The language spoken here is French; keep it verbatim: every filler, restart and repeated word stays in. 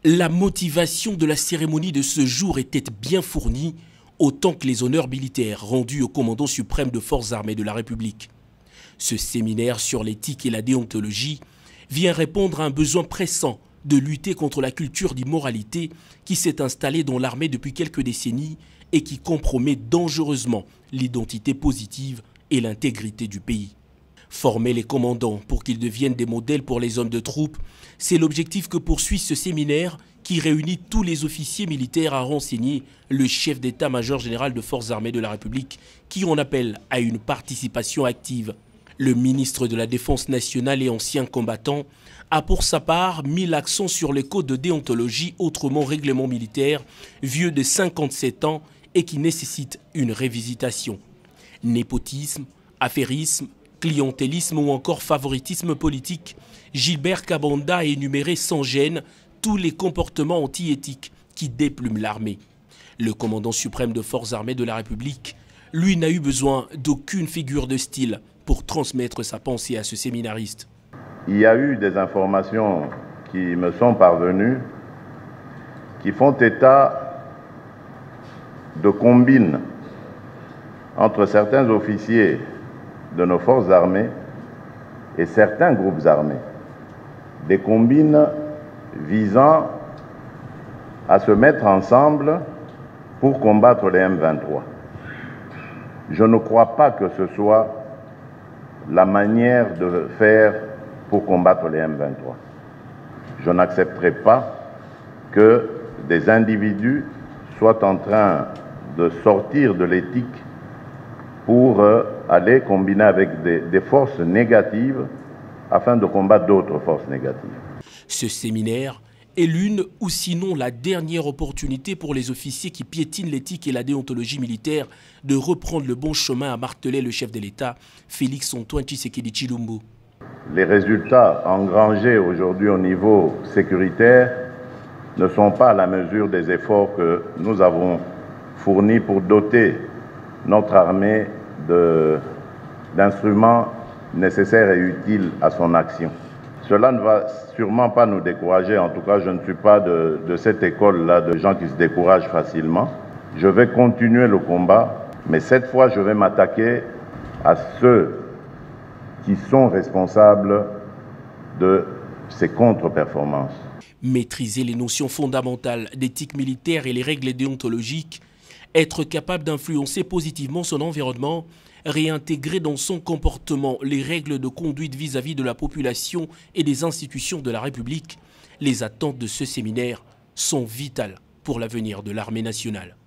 La motivation de la cérémonie de ce jour était bien fournie, autant que les honneurs militaires rendus au commandant suprême de forces armées de la République. Ce séminaire sur l'éthique et la déontologie vient répondre à un besoin pressant de lutter contre la culture d'immoralité qui s'est installée dans l'armée depuis quelques décennies et qui compromet dangereusement l'identité positive et l'intégrité du pays. Former les commandants pour qu'ils deviennent des modèles pour les hommes de troupe, c'est l'objectif que poursuit ce séminaire qui réunit tous les officiers militaires à renseigner le chef d'état-major général de forces armées de la République qui en appelle à une participation active. Le ministre de la Défense nationale et ancien combattant a pour sa part mis l'accent sur les codes de déontologie, autrement règlement militaire, vieux de cinquante-sept ans et qui nécessite une révisitation. Népotisme, affairisme, clientélisme ou encore favoritisme politique, Gilbert Kabanda a énuméré sans gêne tous les comportements anti-éthiques qui déplument l'armée. Le commandant suprême de forces armées de la République, lui, n'a eu besoin d'aucune figure de style pour transmettre sa pensée à ce séminariste. Il y a eu des informations qui me sont parvenues qui font état de combines entre certains officiers de nos forces armées et certains groupes armés. Des combines visant à se mettre ensemble pour combattre les M vingt-trois. Je ne crois pas que ce soit la manière de faire pour combattre les M vingt-trois. Je n'accepterai pas que des individus soient en train de sortir de l'éthique pour aller combiner avec des, des forces négatives afin de combattre d'autres forces négatives. Ce séminaire est l'une ou sinon la dernière opportunité pour les officiers qui piétinent l'éthique et la déontologie militaire de reprendre le bon chemin, a martelé le chef de l'État, Félix-Antoine Tshisekedi Tshilombo. Les résultats engrangés aujourd'hui au niveau sécuritaire ne sont pas à la mesure des efforts que nous avons fournis pour doter notre armée d'instruments nécessaires et utiles à son action. Cela ne va sûrement pas nous décourager, en tout cas je ne suis pas de, de cette école-là de gens qui se découragent facilement. Je vais continuer le combat, mais cette fois je vais m'attaquer à ceux qui sont responsables de ces contre-performances. Maîtriser les notions fondamentales d'éthique militaire et les règles déontologiques, être capable d'influencer positivement son environnement, réintégrer dans son comportement les règles de conduite vis-à-vis de la population et des institutions de la République, les attentes de ce séminaire sont vitales pour l'avenir de l'armée nationale.